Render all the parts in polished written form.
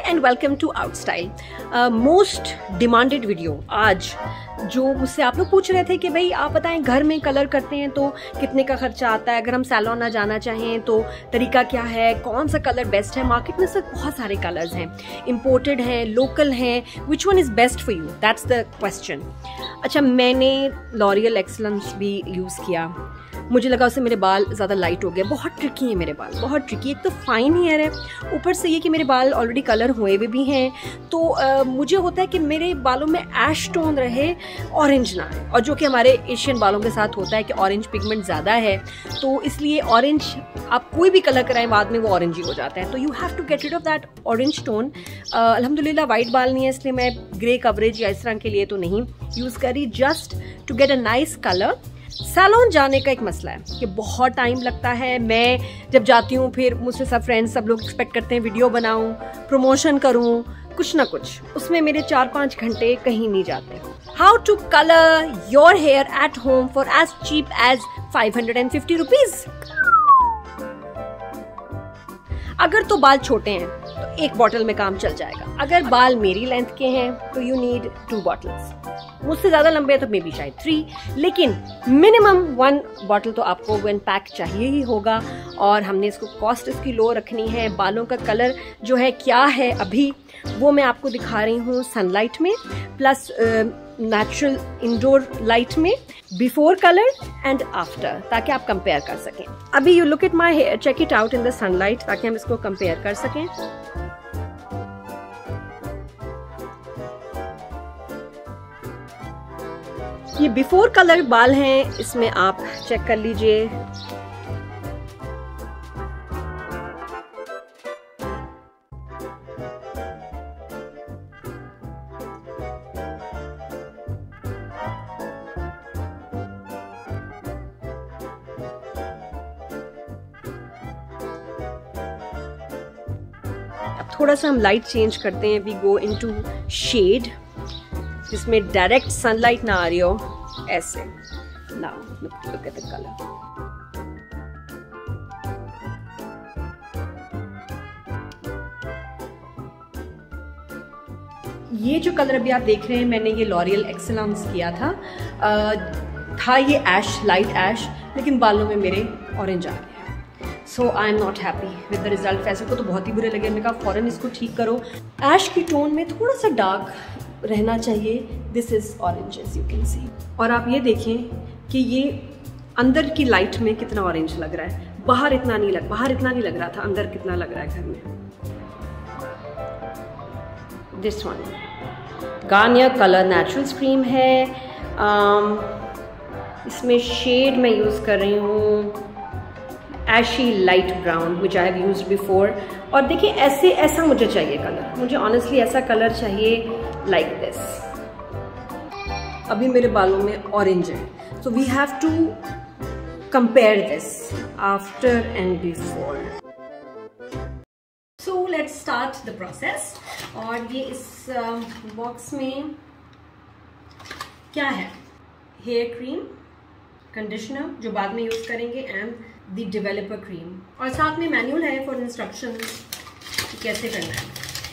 And welcome to out style. Most demanded video आज जो मुझसे आप लोग पूछ रहे थे कि भाई आप बताएं घर में कलर करते हैं तो कितने का खर्चा आता है, अगर हम सैलून ना जाना चाहें तो तरीका क्या है, कौन सा कलर बेस्ट है। मार्केट में सिर्फ बहुत सारे कलर्स हैं, इम्पोर्टेड हैं, लोकल हैं, which one is best for you, that's the question. अच्छा, मैंने लॉरियल एक्सेलेंस भी यूज़ किया, मुझे लगा उससे मेरे बाल ज़्यादा लाइट हो गए। बहुत ट्रिकी है मेरे बाल, बहुत ट्रिकी। एक तो फाइन हेयर है, ऊपर से ये कि मेरे बाल ऑलरेडी कलर हुए हुए भी हैं, तो मुझे होता है कि मेरे बालों में ऐश टोन रहे, ऑरेंज ना है। और जो कि हमारे एशियन बालों के साथ होता है कि ऑरेंज पिगमेंट ज़्यादा है, तो इसलिए ऑरेंज आप कोई भी कलर कराएं बाद में वो ऑरेंज ही हो जाता है। तो you have to get rid of that orange tone. अल्हम्दुलिल्लाह वाइट बाल नहीं है, इसलिए मैं ग्रे कवरेज या इस तरह के लिए तो नहीं यूज़ करी, just to get a nice colour. Salon जाने का एक मसला है कि बहुत टाइम लगता है। मैं जब जाती हूँ फिर मुझसे सब फ्रेंड्स सब लोग एक्सपेक्ट करते हैं वीडियो बनाऊँ, प्रमोशन करूँ, कुछ ना कुछ, उसमें मेरे 4-5 घंटे कहीं नहीं जाते। How to colour your hair at home for as cheap as 550 rupees. अगर तो बाल छोटे हैं तो एक बॉटल में काम चल जाएगा। अगर बाल मेरी लेंथ के हैं तो यू नीड 2 बॉटल्स। मुझसे ज़्यादा लंबे हैं तो मे बी शायद 3, लेकिन मिनिमम 1 बॉटल तो आपको 1 पैक चाहिए ही होगा। और हमने इसको कॉस्ट इसकी लो रखनी है। बालों का कलर जो है क्या है अभी वो मैं आपको दिखा रही हूँ सनलाइट में, प्लस नेचुरल इंडोर लाइट में, बिफोर कलर एंड आफ्टर, ताकि आप कंपेयर कर सकें। अभी you look at my hair, check it out in the sunlight, ताकि हम इसको कंपेयर कर सकें। ये बिफोर कलर बाल हैं, इसमें आप चेक कर लीजिए। अब थोड़ा सा हम लाइट चेंज करते हैं। वी गो इनटू शेड जिसमें डायरेक्ट सनलाइट ना आ रही हो, ऐसे। Now look at the colour. ये जो कलर अभी आप देख रहे हैं, मैंने ये लॉरियल एक्सेलेंस किया था ये ऐश, लाइट ऐश, लेकिन बालों में मेरे ऑरेंज आ गया। So I am not happy with the result. फैसे को तो बहुत ही बुरे लगे, मैंने कहा फौरन इसको ठीक करो। ऐश की टोन में थोड़ा सा डार्क रहना चाहिए। This is orange as you can see. और आप ये देखें कि ये अंदर की लाइट में कितना ऑरेंज लग रहा है, बाहर इतना नहीं लग रहा था, अंदर कितना लग रहा है घर में। This one Garnier colour natural cream है। इसमें शेड मैं यूज़ कर रही हूँ ashy light brown, which I have used before. और देखिए ऐसा मुझे चाहिए कलर, मुझे ऑनेस्टली ऐसा कलर चाहिए लाइक दिस। अभी मेरे बालों में ऑरेंज है, so we have to compare this after and before. So let's start the process. और ये इस बॉक्स में क्या है, हेयर क्रीम, कंडीशनर जो बाद में यूज करेंगे, एंड द डेवलपर क्रीम। और साथ में मैनुअल है फॉर इंस्ट्रक्शन कैसे करना है।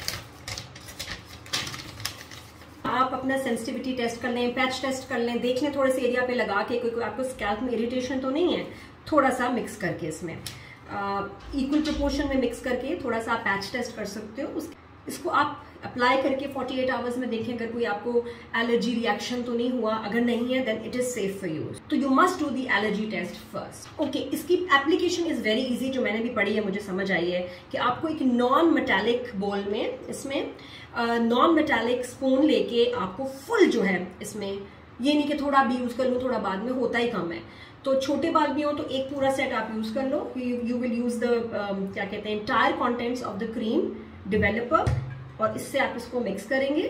आप अपना सेंसिटिविटी टेस्ट कर लें, पैच टेस्ट कर लें, देख लें थोड़े से एरिया पे लगा के कोई आपको स्कैल्प में इरिटेशन तो नहीं है। थोड़ा सा मिक्स करके इसमें इक्वल प्रोपोर्शन में मिक्स करके थोड़ा सा पैच टेस्ट कर सकते हो। इसको आप अप्लाई करके 48 आवर्स में देखें अगर कोई आपको एलर्जी रिएक्शन तो नहीं हुआ। अगर नहीं है then it is safe for use. तो you must do the allergy test first. Okay, इसकी एप्लीकेशन इज वेरी इजी। जो मैंने भी पढ़ी है, मुझे समझ आई है कि आपको एक नॉन मेटालिक बोल में, इसमें नॉन मेटालिक स्पून लेके आपको फुल जो है इसमें, ये नहीं कि थोड़ा भी यूज कर लूँ थोड़ा बाद में, होता ही कम है। तो छोटे बाल भी हो तो एक पूरा सेट आप यूज कर लो। यू विल यूज द क्या कहते हैं, entire contents of the cream developer, और इससे आप इसको मिक्स करेंगे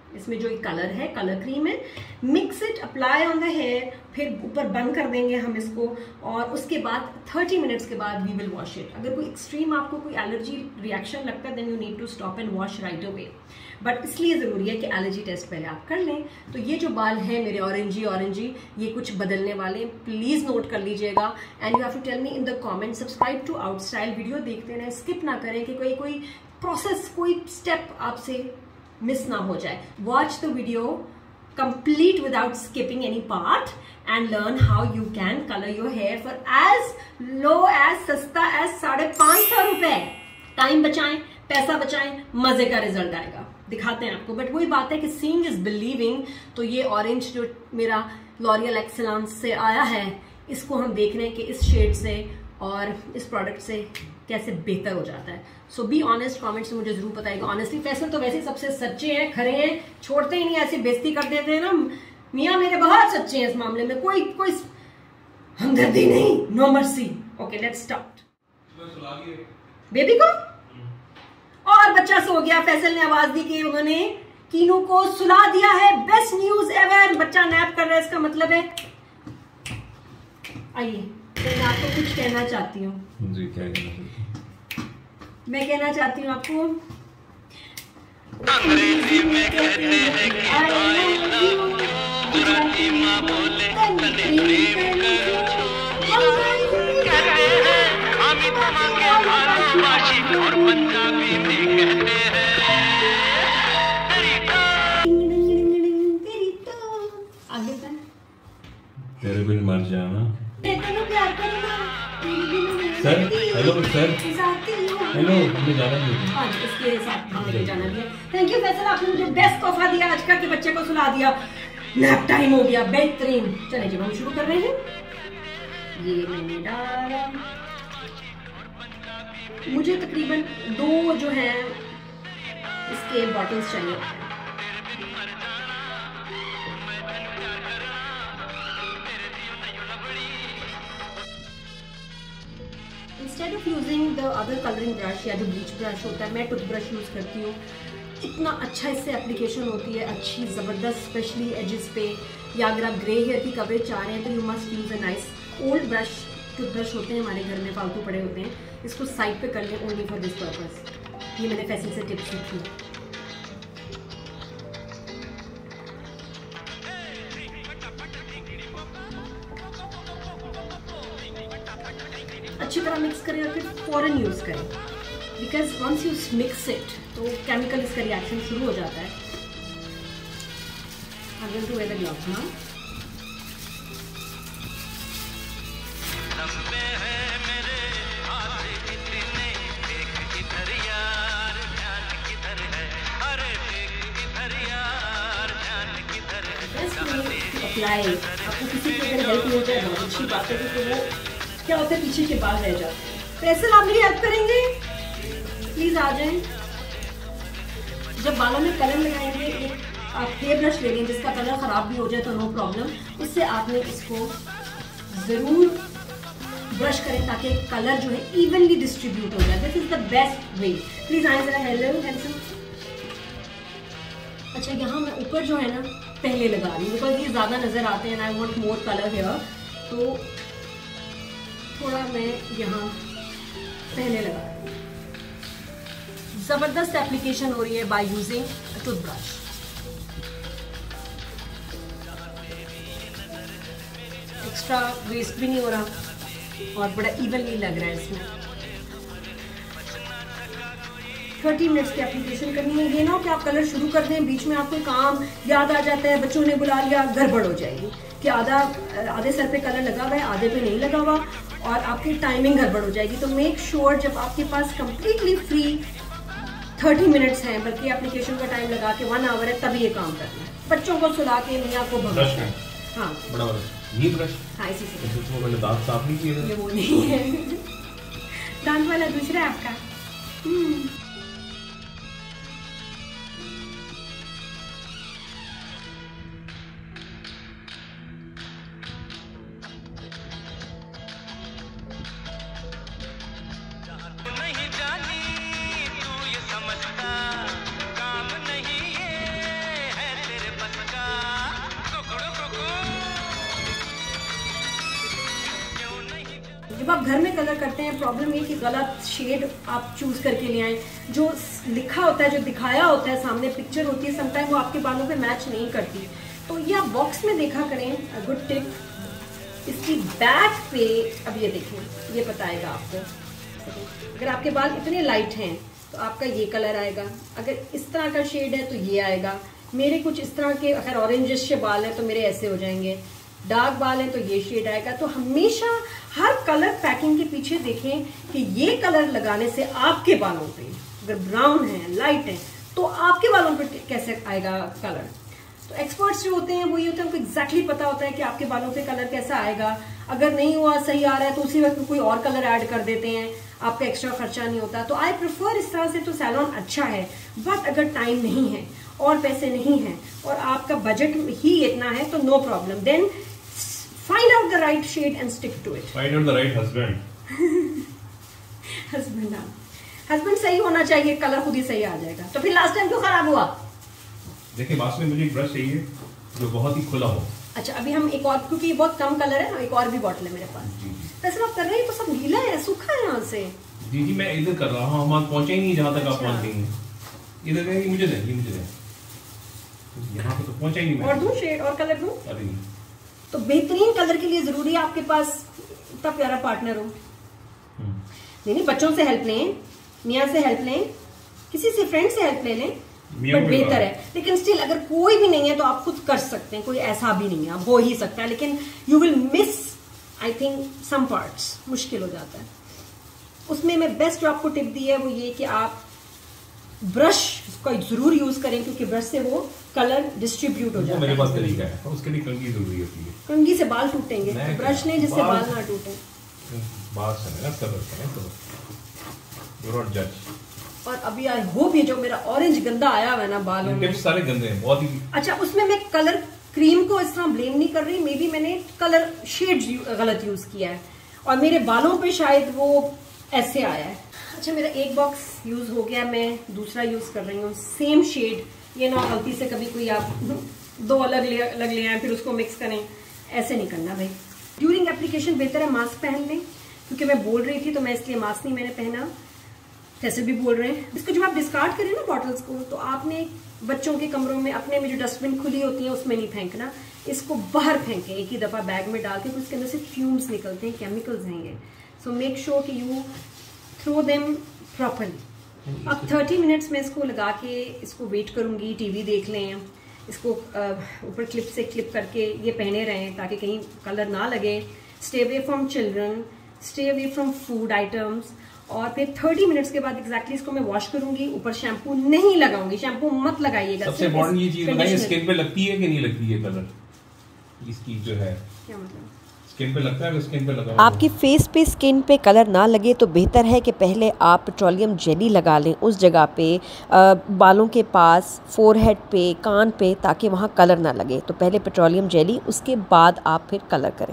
इसमें जो कलर है, कलर क्रीम है, mix it, apply on the hair, फिर ऊपर बंद कर देंगे हम इसको, और उसके बाद 30 मिनट्स के बाद वी विल वॉश इट। अगर कोई एक्सट्रीम आपको कोई एलर्जी रिएक्शन लगता है then you need to stop and wash right away, but इसलिए ज़रूरी है कि एलर्जी टेस्ट पहले आप कर लें। तो ये जो बाल हैं मेरे ऑरेंजी, ये कुछ बदलने वाले, प्लीज़ नोट कर लीजिएगा। And you have to tell me in the comment, subscribe to out style, video देखते रहें, स्किप ना करें कि कोई प्रोसेस, कोई स्टेप आपसे मिस ना हो जाए। Watch the video complete without skipping any part and learn how you can colour your hair for as low as सस्ता एज 550 रुपए। टाइम बचाएं, पैसा बचाएं, मजे का रिजल्ट आएगा। दिखाते हैं आपको, बट वही बात है कि सीइंग इज बिलीविंग। तो ये ऑरेंज जो मेरा लॉरियल एक्सेलेंस से आया है, इसको हम देख रहे हैं कि इस शेड से और इस प्रोडक्ट से कैसे बेहतर हो जाता है। सो बी ऑनेस्ट, कमेंट से मुझे जरूर बताइएगा। ऑनेस्टली फैसल तो वैसे सबसे सच्चे हैं, खरे हैं, छोड़ते ही नहीं, ऐसे बेइज्जती कर देते हैं ना। मियाँ मेरे बहुत सच्चे हैं इस मामले में, कोई हमदर्दी नहीं, no mercy. Okay let's start. Baby को और बच्चा सो गया, फैसल ने आवाज दी कि उन्होंने कीनू को सुला दिया है। बेस्ट न्यूज एवर, बच्चा नैप कर रहा है, इसका मतलब है। आइए, तो मैं आपको कुछ कहना चाहती हूँ। जी, क्या कहना? मैं कहना चाहती हूँ आपको, अंग्रेजी में कहते हैं कि आई लव यू, गुजराती माँ बोले तने प्रेम करो। कहते हैं हम तुम्हारे भालोबाशी, और पंजाबी में कहते हैं आगे का तेरे बिन मर जाना। प्यार करूँगा सर, हेलो सर, हेलो, हमें जाना नहीं। आज इसके साथ हमें जाना भी है। थैंक यू फैसल, आपने मुझे बेस्ट तोहफा दिया आज का कि बच्चे को सुला दिया। नैप टाइम हो गया, बेहतरीन। चले जी, हम शुरू कर रहे हैं। ये मैंने डाला, मुझे तकरीबन 2 जो है इसके बॉटल्स चाहिए। Instead of using the other colouring brush या जो ब्लीच ब्रश होता है, मैं टूथ ब्रश यूज़ करती हूँ। इतना अच्छा इससे एप्लीकेशन होती है, अच्छी ज़बरदस्त, स्पेशली एजेस पे, या अगर आप ग्रे हेयर की कवरेज चाह रहे हैं तो you must use a nice old brush. Toothbrush होते हैं हमारे घर में, फालतू पड़े होते हैं, इसको साइड पे कर लें ओनली फॉर दिस पर्पस। ये मैंने फैसल से टिप्स सीखी। अच्छी तरह मिक्स करें और फिर फौरन यूज़ करें, because once you mix it तो केमिकल इसका रिएक्शन शुरू हो जाता है। I'm going to wear the gloves now. Apply, आपको किसी की अगर हेल्प हो जाए बहुत अच्छी बात है, क्योंकि वो क्या होता है पीछे के बाल रह जाते हैं। फैसल, आप मेरी हेल्प करेंगे? प्लीज आ जाएं। जब बालों में कलर लगाएंगे, एक आप हेयर ब्रश ले लें जिसका कलर ख़राब भी हो जाए तो नो प्रॉब्लम, उससे आपने इसको ज़रूर ब्रश करें ताकि कलर जो है इवनली डिस्ट्रीब्यूट हो जाए। This is the best way. Please आए ज़रा। Hello handsome. अच्छा, यहाँ मैं ऊपर जो है ना पहले लगा रही हूँ, बिकॉज ये ज़्यादा नज़र आते हैं। I want more colour hair, तो थोड़ा मैं यहाँ पहले लगा रही हूँ। ज़बरदस्त एप्लीकेशन हो रही है by using toothbrush. Extra waste भी नहीं हो रहा और बड़ा इवनली लग रहा है इसमें। 30 मिनट्स की एप्लीकेशन करनी है। ये ना हो कि आप कलर शुरू कर दें, बीच में आपको काम याद आ जाता है, बच्चों ने बुला लिया, गड़बड़ हो जाएगी कि आधे सर पे कलर लगा हुआ है, आधे पे नहीं लगा हुआ, और आपकी टाइमिंग गड़बड़ हो जाएगी। तो मेक श्योर जब आपके पास कम्प्लीटली फ्री 30 मिनट्स हैं, बल्कि एप्लीकेशन का टाइम लगा के 1 आवर है, तभी ये काम करना है। बच्चों को सुला के मियाँ को भगाना है। हाँ, बड़ा ये ब्रश। हाँ, इसी से। तो मैंने दांत साफ नहीं किए। ये वो नहीं है, दांत वाला दूसरा है आपका। नहीं जानी तू ये समझता, काम नहीं ये है जब आप घर में कलर करते हैं प्रॉब्लम ये कि गलत शेड आप चूज करके ले आए, जो लिखा होता है, जो दिखाया होता है, सामने पिक्चर होती है, समटाइम वो आपके बालों पे मैच नहीं करती। तो ये आप बॉक्स में देखा करें। Good tip. इसकी बैक पे अब ये देखें, ये बताएगा आपको। अगर आपके बाल इतने लाइट हैं तो आपका ये कलर आएगा, अगर इस तरह का शेड है तो ये आएगा। मेरे कुछ इस तरह के अगर ऑरेंजिश से बाल हैं तो मेरे ऐसे हो जाएंगे, डार्क बाल हैं तो ये शेड आएगा। तो हमेशा हर कलर पैकिंग के पीछे देखें कि ये कलर लगाने से आपके बालों पे, अगर ब्राउन है, लाइट है, तो आपके बालों पे कैसे आएगा कलर। तो एक्सपर्ट्स जो होते हैं वो ये होता है, उनको एग्जैक्टली पता होता है कि आपके बालों पे कलर कैसा आएगा। अगर नहीं हुआ, सही आ रहा है, तो उसी वक्त कोई और कलर ऐड कर देते हैं, आपका एक्स्ट्रा खर्चा नहीं होता। तो आई प्रेफर इस तरह से। तो सैलून अच्छा है, बट अगर टाइम नहीं है और पैसे नहीं हैं और आपका बजट ही इतना है तो no problem, then find out the right shade and stick to it. Find out the right husband. Husband, हाँ, हस्बैंड सही होना चाहिए, कलर खुद ही सही आ जाएगा। तो फिर लास्ट टाइम क्यों खराब हुआ? देखिए लास्ट में मुझे एक ब्रश चाहिए जो बहुत ही खुला हो। अच्छा, अभी हम एक और, क्योंकि ये बहुत कम कलर है, एक और भी बॉटल है मेरे पास। वैसे आप कर रहे हैं तो सब गीला है, सूखा है यहाँ से। जी जी मैं इधर कर रहा हूँ, हम पहुंचे ही नहीं जहाँ तक आप पहुंच गई हैं। इधर दें, मुझे दें, ये मुझे दें, यहाँ पे तो पहुंचा ही नहीं। और दूं शेड और कलर दूं? अरे नहीं। तो बेहतरीन कलर के लिए जरूरी है आपके पास इतना प्यारा पार्टनर हो। नहीं, बच्चों से हेल्प लें, मियाँ से हेल्प लें, किसी से फ्रेंड से हेल्प ले लें, बट बेहतर है। लेकिन स्टिल अगर कोई भी नहीं है तो आप खुद कर सकते हैं, कोई ऐसा भी नहीं है, आप हो ही सकता है। लेकिन you will miss, I think, some parts, मुश्किल हो जाता है। उसमें मैं बेस्ट जो आपको टिप दी है वो ये कि आप ब्रश का जरूर यूज करें, क्योंकि ब्रश से वो कलर डिस्ट्रीब्यूट हो जाता है। मेरे पास तरीका है, उसके लिए कंघी जरूरी होती है। कंघी से बाल टूटेंगे, तो ब्रश ने जिससे बाल ना टूटे। बाल से ना कलर करें, डू नॉट जज। और अभी आई होप ये जो मेरा ऑरेंज गंदा आया हुआ है ना बालों में, सारे गंदे हैं बहुत ही। अच्छा, उसमें मैं कलर क्रीम को इस तरह ब्लेम नहीं कर रही, मे बी मैंने कलर शेड गलत यूज किया है और मेरे बालों पे शायद वो ऐसे आया है। अच्छा, मेरा एक बॉक्स यूज हो गया, मैं दूसरा यूज कर रही हूँ सेम शेड। ये ना गलती से कभी कोई आप दो अलग ले आए फिर उसको मिक्स करें, ऐसे नहीं करना भाई। ड्यूरिंग एप्लीकेशन बेहतर है मास्क पहन लें, क्योंकि मैं बोल रही थी तो मैं इसलिए मास्क नहीं मैंने पहना, जैसे भी बोल रहे हैं। इसको जब आप डिस्कार्ड करें ना बॉटल्स को, तो आपने बच्चों के कमरों में अपने में जो डस्टबिन खुली होती है उसमें नहीं फेंकना, इसको बाहर फेंकें एक ही दफा बैग में डाल के, उसके अंदर से फ्यूम्स निकलते हैं, केमिकल्स हैं ये। सो मेक श्योर कि यू थ्रो देम प्रॉपरली। अब 30 मिनट्स में इसको लगा के इसको वेट करूंगी, टीवी देख लें, इसको ऊपर क्लिप से क्लिप करके ये पहने रहें ताकि कहीं कलर ना लगे। Stay away from children, stay away from food items. और फिर 30 मिनट्स के बाद एग्जैक्टली इसको मैं वॉश करूंगी, ऊपर शैम्पू नहीं लगाऊंगी, शैम्पू मत लगाइएगा। सबसे इम्पोर्टेंट ये चीज बताइए, स्किन पे लगती है कि नहीं लगती है कलर, इसकी जो है क्या मतलब स्किन पे लगता है, अगर स्किन पे लगा आपकी फेस पे स्किन पे कलर ना लगे तो बेहतर है कि पहले आप पेट्रोलियम जेली लगा लें उस जगह पे, बालों के पास, फोरहेड पे, कान पे, ताकि वहाँ कलर ना लगे। तो पहले पेट्रोलियम जेली, उसके बाद आप फिर कलर करें।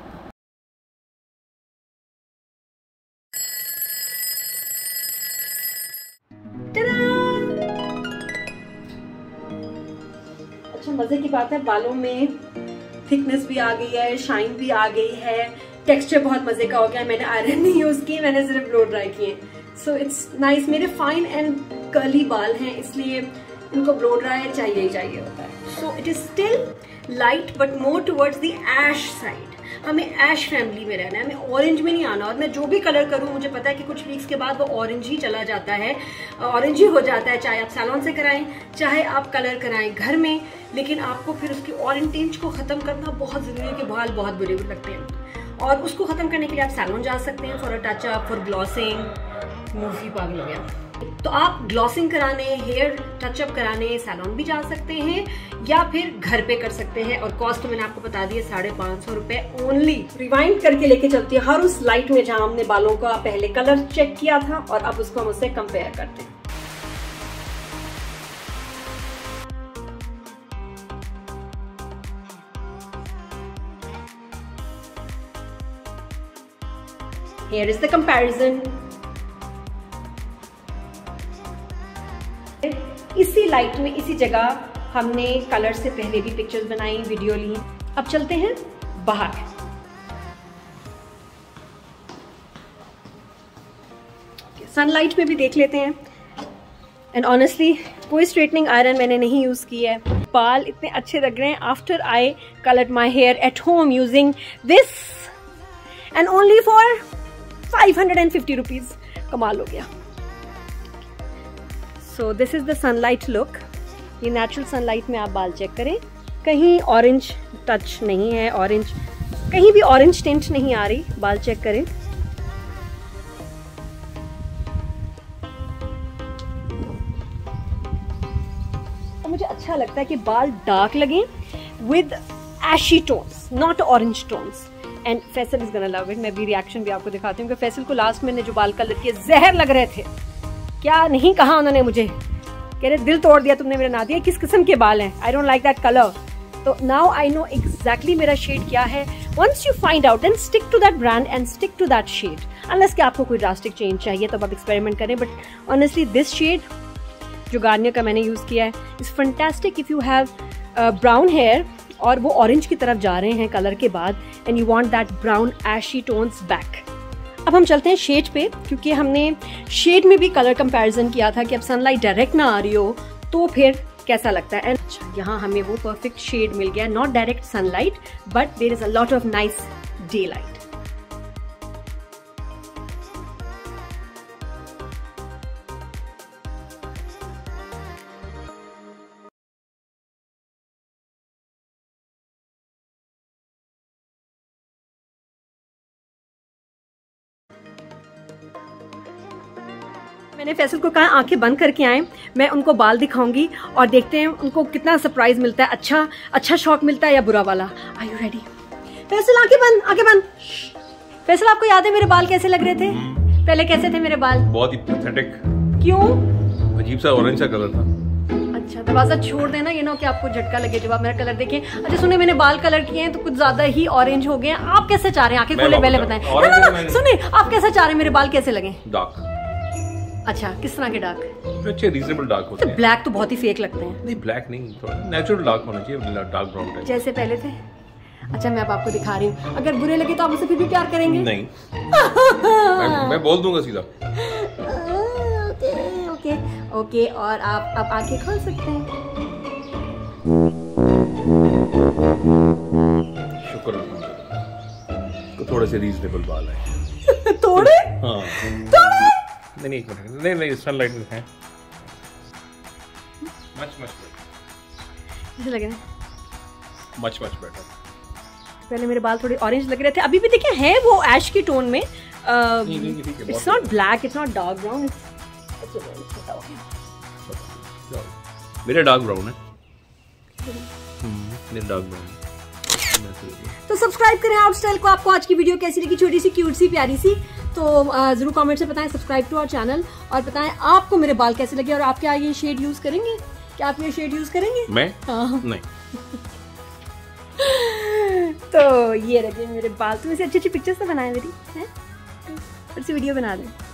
अच्छा, मजे की बात है, बालों में थिकनेस भी आ गई है, शाइन भी आ गई है, टेक्सचर बहुत मजे का हो गया। मैंने आयरन नहीं यूज की, मैंने सिर्फ ब्लो ड्राई किए। So it's nice. मेरे फाइन एंड कर्ली बाल हैं, इसलिए इनको ब्लो ड्राई चाहिए ही चाहिए होता है। So it is still light but more towards the ash side. हमें ऐश फैमिली में रहना है, हमें ऑरेंज में नहीं आना। और मैं जो भी कलर करूं मुझे पता है कि कुछ वीक्स के बाद वो ऑरेंज ही चला जाता है, ऑरेंज ही हो जाता है, चाहे आप सैलून से कराएं चाहे आप कलर कराएं घर में। लेकिन आपको फिर उसकी ऑरेंज को खत्म करना बहुत जरूरी है कि बाल बहुत बुरे लगते हैं, और उसको खत्म करने के लिए आप सैलून जा सकते हैं for a touch up, for glossing. Movie पागल हो गया। तो आप ग्लॉसिंग कराने, हेयर टचअप कराने सैलून भी जा सकते हैं या फिर घर पे कर सकते हैं। और कॉस्ट तो मैंने आपको बता दी है, 550 रुपए ओनली। रिवाइंड करके लेके चलती है हर उस लाइट में जहां हमने बालों का पहले कलर चेक किया था और अब उसको हम उससे कंपेयर करते हैं। Here is the comparison. इसी लाइट में, इसी जगह हमने कलर से पहले भी पिक्चर्स बनाई, वीडियो ली। अब चलते हैं बाहर। सनलाइट में भी देख लेते हैं। एंड ऑनेस्टली कोई स्ट्रेटनिंग आयरन मैंने नहीं यूज़ किया है। बाल इतने अच्छे लग रहे हैं after I coloured my hair at home using this and only for 550 rupees. कमाल हो गया। So this is the sunlight look. ये नेचुरल सनलाइट में आप बाल चेक करें, कहीं ऑरेंज टच नहीं है, ऑरेंज कहीं भी ऑरेंज टिंट नहीं आ रही। बाल चेक करें, तो मुझे अच्छा लगता है कि बाल डार्क लगें with ashy tones, not orange tones. And Faisal is gonna love it. मैं भी रिएक्शन भी आपको दिखाती हूँ कि फैसल को लास्ट में जो बाल कलर किए जहर लग रहे थे। क्या नहीं कहा उन्होंने मुझे, कह रहे दिल तोड़ दिया तुमने मेरा नादिया, किस किस्म के बाल हैं, I don't like that colour. तो नाउ आई नो एग्जैक्टली मेरा शेड क्या है। Once you find out and stick to that brand and stick to that shade, unless कि आपको कोई ड्रास्टिक चेंज चाहिए तब आप एक्सपेरिमेंट करें। बट ऑनेस्टली दिस शेड जो गार्नियर का मैंने यूज़ किया है is fantastic if you have brown hair और वो ऑरेंज की तरफ जा रहे हैं कलर के बाद, and you want that brown ashy tones back. अब हम चलते हैं शेड पे, क्योंकि हमने शेड में भी कलर कंपैरिजन किया था कि अब सनलाइट डायरेक्ट ना आ रही हो तो फिर कैसा लगता है। एंड यहाँ हमें वो परफेक्ट शेड मिल गया, not direct sunlight but there is a lot of nice daylight. मैंने फैसल को कहा आंखें बंद करके आए, मैं उनको बाल दिखाऊंगी और देखते हैं उनको कितना सरप्राइज मिलता है, अच्छा शौक मिलता है या बुरा वाला। Are you ready? फैसल आंखें बंद, आंखें बंद। फैसल आपको याद है मेरे बाल कैसे लग रहे थे पहले? कैसे थे मेरे बाल? बहुत ही पैथेटिक। क्यों? अजीब सा ऑरेंज सा कलर था। अच्छा, दरवाजा छोड़ देना, ये ना कि आपको झटका लगे जब आप मेरा कलर देखें। अच्छा सुने, मैंने बाल कलर किए हैं तो कुछ ज्यादा ही ऑरेंज हो गए हैं। आप कैसे चाह रहे हैं? आंखें खोले पहले बताएं। सुने, आप कैसे चाह रहे हैं मेरे बाल कैसे लगे? डार्क। अच्छा, किस तरह के डार्क? अच्छे रीजनेबल डार्क होते हैं। ब्लैक तो बहुत ही फेक लगते हैं। नहीं ब्लैक नहीं, थोड़ा नेचुरल डार्क होना चाहिए, डार्क ब्राउन टाइप जैसे पहले थे। अच्छा मैं अब आपको दिखा रही हूँ, अगर बुरे लगे तो आप मुझसे फिर भी प्यार करेंगे? नहीं। मैं बोल दूंगा सीधा। ओके ओके, और आप अब आंखें खोल सकते हैं। शुक्र है, थोड़े से रीजनेबल बाल है। थोड़े? हाँ थोड़े? नहीं एक मिनट, नहीं सनलाइट में है। मच कैसे लग रहे हैं? Much better. पहले मेरे बाल थोड़े ऑरेंज लग रहे थे, अभी भी देखिए है वो ऐश की टोन में। It's not black, it's not dark brown, मेरा डार्क ब्राउन है। मेरा डार्क ब्राउन। तो सब्सक्राइब करें आउट स्टाइल को। आपको आज की वीडियो कैसी लगी? छोटी सी क्यूट सी प्यारी सी, तो जरूर कमेंट से बताएं। सब्सक्राइब टू आवर चैनल और बताएं आपको मेरे बाल कैसे लगे और आप क्या ये शेड यूज करेंगे? क्या आप ये शेड यूज करेंगे? मैं? हाँ। नहीं। तो ये रखे मेरे बाल। तुम इसे अच्छी अच्छी पिक्चर्स तो बनाए मेरी, हैं? अच्छी वीडियो बना दें।